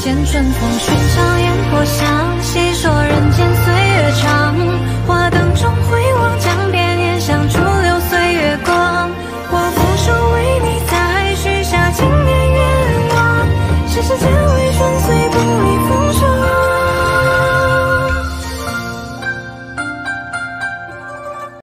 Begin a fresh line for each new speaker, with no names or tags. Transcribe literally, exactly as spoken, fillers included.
见春风，寻常烟火香，细说人间岁